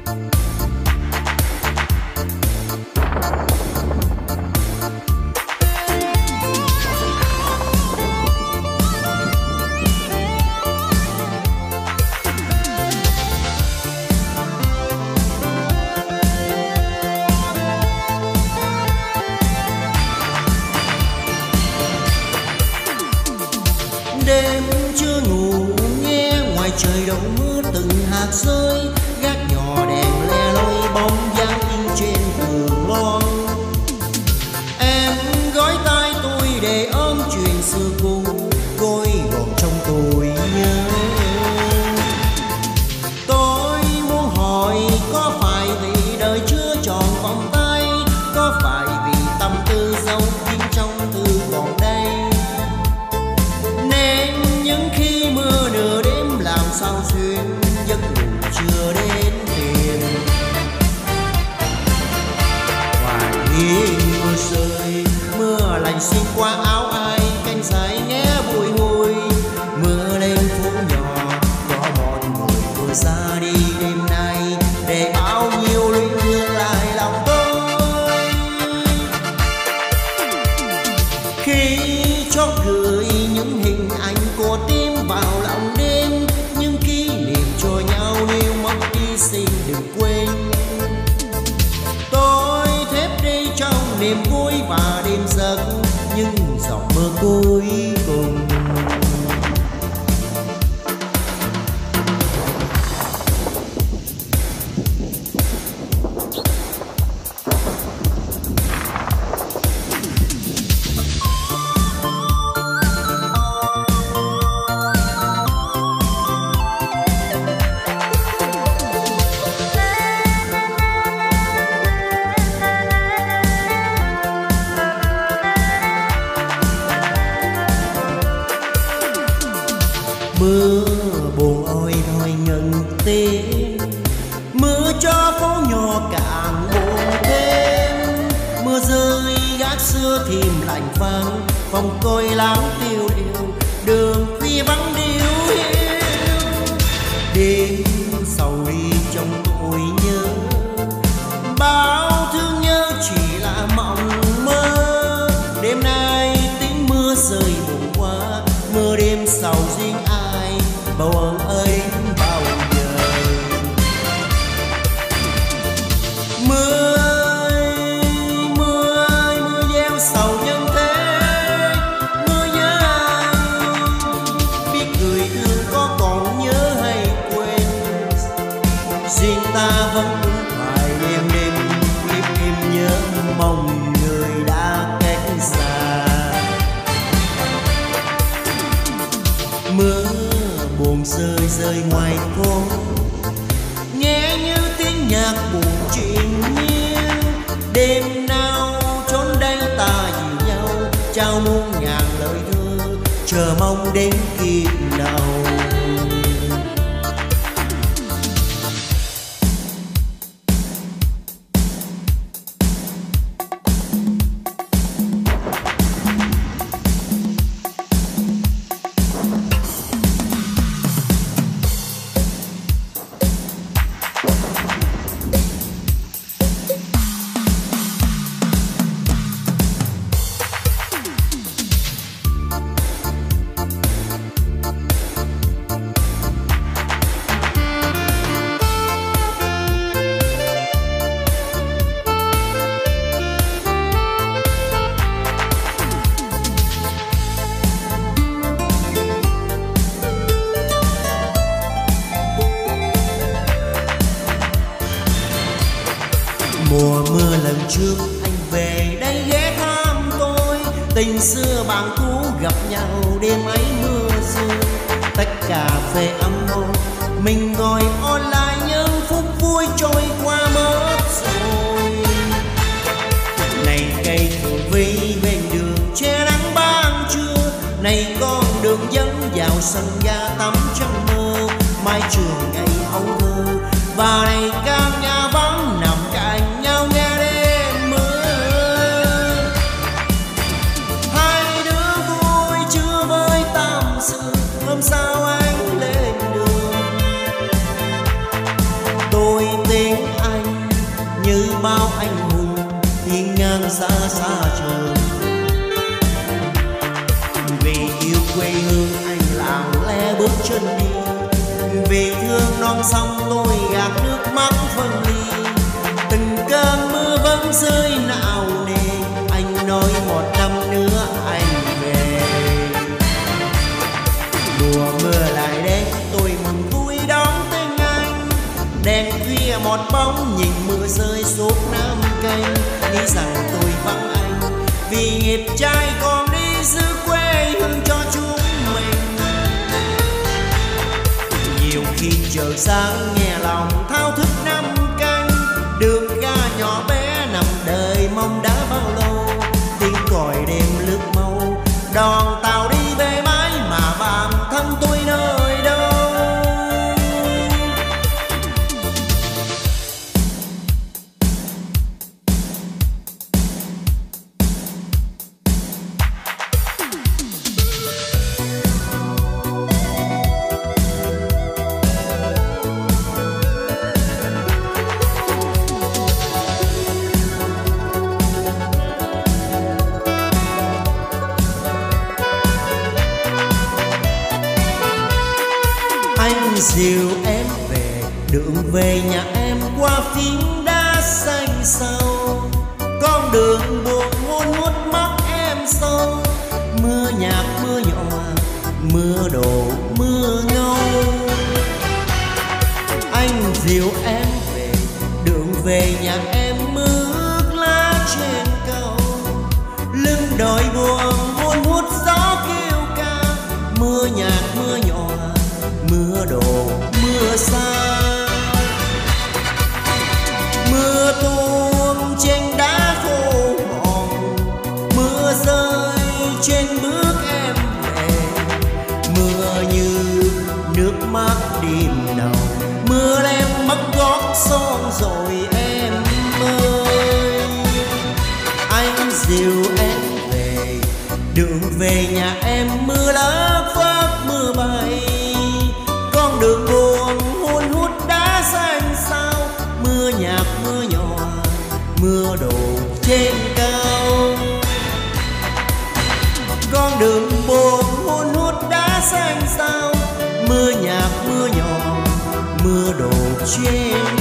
Đêm chưa ngủ nghe ngoài trời đổ mưa từng hạt rơi, gác nhỏ đèn le loi bóng dáng in trên tường loang. Em gói tay tôi để ôm chuyện xưa cũ, gối gọn trong tôi nhớ. Tôi muốn hỏi có phải vì đời chưa tròn vòng tay, có phải vì tâm tư dấu kín trong thư còn đây, những khi mưa nửa đêm làm sao xuyên giấc ngủ chưa đến tìm. Và khi mưa rơi, mưa lạnh xuyên qua áo ai, cánh dài nghe bụi hôi. Mưa lên phố nhỏ, có một người vừa ra đi đêm nay, để bao nhiêu luyến thương lại lòng tôi. Khi chót gửi những hình ảnh của tim vào lòng đêm, những kỷ niệm cho nhau nếu mất đi xin đừng quên. Tôi thép đi trong niềm vui và đêm giấc những giọt mưa cuối cùng. Mưa buồn ôi thôi ngừng tiếng, mưa cho phố nhỏ càng buồn thêm. Mưa rơi gác xưa thìm lạnh vắng, phòng côi lắng tiêu điều, đường khuya vắng điêu hiu. Đêm sầu đi trong tôi nhớ, bao thương nhớ chỉ là mộng mơ. Đêm nay tiếng mưa rơi buồn quá, mưa đêm sầu riêng ai, bầu ơn ơi đến bao giờ. Mưa ơi, mưa ơi, mưa gieo sầu nhân thế. Mưa nhớ ai, biết người thương có còn nhớ hay quên. Riêng ta vẫn cũng phải đêm đêm biết em nhớ mong người đã cách xa. Mưa buồn rơi rơi ngoài phố, nghe như tiếng nhạc buồn triền miên. Đêm nào chốn đây ta dìu nhau, trao muôn ngàn lời thơ, chờ mong đến kiếp nào. Mùa mưa lần trước anh về đây ghé thăm tôi, tình xưa bạn cũ gặp nhau đêm ấy mưa rơi. Tách cà phê ấm nôi, mình ngồi online những phút vui trôi qua mất rồi. Này cây thường vi bên đường che nắng ban trưa, này con đường dẫn vào sân ga tắm trong mơ. Mái trường ngày âu thơ và này căn nhà vắng nằm cạnh nhau nghe đêm mưa. Hai đứa vui chưa với tâm sự, hôm sau anh lên đường. Tôi tiếng chân đi. Vì thương non sông tôi gạt nước mắt phân ly, từng cơn mưa vẫn rơi nào nề. Anh nói một năm nữa anh về. Mùa mưa lại đến tôi mừng vui đón tên anh. Đèn khuya một bóng nhìn mưa rơi suốt Nam Canh. Nghĩ rằng tôi vắng anh vì nghiệp trai còn đi giữ quê hương cho chúng mình. Nhiều khi trời sáng nghe lòng thao thức Nam Canh. Đường ga nhỏ bé nằm đời mong đã bao lâu. Tiếng còi đêm lướt mau, đoàn tàu đi về mãi mà bản thân tôi nơi đâu. Anh dìu em về, đường về nhà em qua phiến đá xanh sâu. Con đường buồn hôn hút mắt em sâu. Mưa nhạt mưa nhòa, mưa đổ mưa ngâu. Anh dìu em về, đường về nhà em mưa ướt lá trên cầu. Lưng đồi buồn hôn hút gió kêu ca. Mưa nhạt mưa nhòa, mưa đổ mưa xa. Mưa tuôn trên đá khô mòn, mưa rơi trên bước em về. Mưa như nước mắt đêm đầu, mưa em mất gót son rồi em ơi. Anh dìu em về, đường về nhà em mưa lá phớt mưa bay. Con đường buồn hun hút đá xanh sao. Mưa nhạt mưa nhòa, mưa đổ trên cao. Con đường buồn hun hút đá xanh sao. Mưa nhạt mưa nhòa, mưa đổ trên